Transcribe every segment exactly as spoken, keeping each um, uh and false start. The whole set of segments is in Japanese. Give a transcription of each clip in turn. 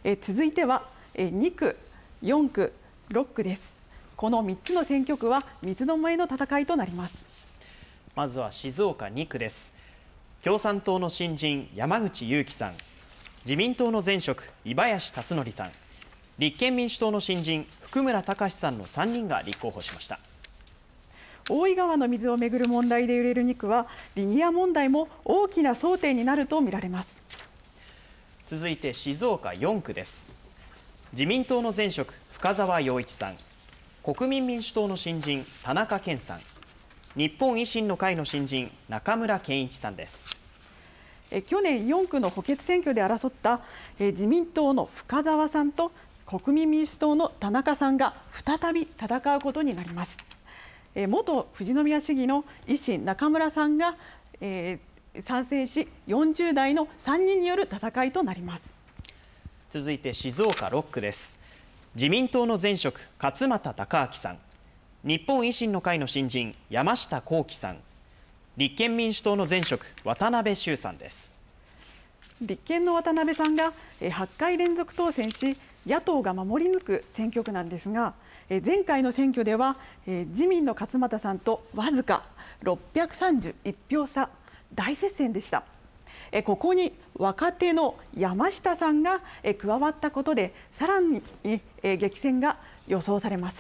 え続いてはえにく、よんく、ろっくです。このみっつの選挙区は三つどもえの戦いとなります。 まずは静岡にくです。共産党の新人山口祐樹さん、自民党の前職井林達則さん、立憲民主党の新人福村隆さんのさんにんが立候補しました。 大井川の水をめぐる問題で揺れるにくはリニア問題も大きな争点になるとみられます。 続いて静岡よんくです。自民党の前職深澤陽一さん、国民民主党の新人田中健さん、日本維新の会の新人中村健一さんです。 え去年よんくの補欠選挙で争ったえ自民党の深澤さんと国民民主党の田中さんが再び戦うことになります。え元富士宮市議の維新中村さんが、えー、参戦しよんじゅうだいのさんにんによる戦いとなります。 続いて静岡ろっくです。自民党の前職勝俣孝明さん、日本維新の会の新人山下幸輝さん、立憲民主党の前職渡辺修さんです。 立憲の渡辺さんがはちかい連続当選し野党が守り抜く選挙区なんですが、前回の選挙では自民の勝俣さんとわずかろっぴゃくさんじゅういちひょう差、大接戦でした。ここに若手の山下さんが加わったことでさらに激戦が予想されます。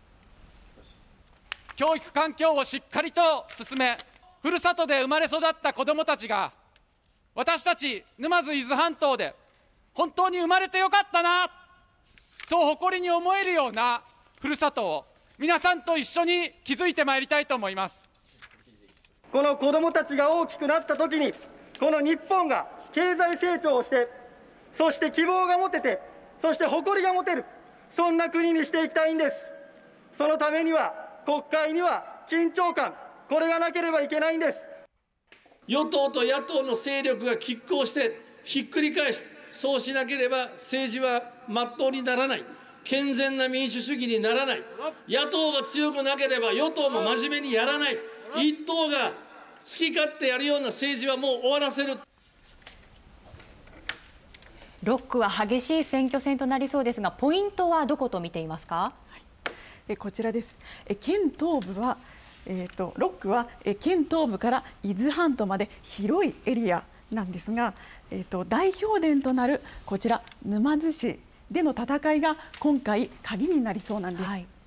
教育環境をしっかりと進め、ふるさとで生まれ育った子どもたちが私たち沼津伊豆半島で本当に生まれてよかったな、そう誇りに思えるようなふるさとを皆さんと一緒に築いてまいりたいと思います。 この子どもたちが大きくなったときに、この日本が経済成長をして、そして希望が持てて、そして誇りが持てる、そんな国にしていきたいんです。そのためには国会には緊張感、これがなければいけないんです。 与党と野党の勢力が拮抗してひっくり返して、そうしなければ政治はまっとうにならない、健全な民主主義にならない、野党が強くなければ与党も真面目にやらない、一党が好き勝手やるような政治はもう終わらせる。 ろっくは激しい選挙戦となりそうですが、ポイントはどこと見ていますか？はい、 えこちらです。え県東部は、えー、とろっくはえ県東部から伊豆半島まで広いエリアなんですが、えー、と代表殿となるこちら沼津市での戦いが今回鍵になりそうなんです。はい。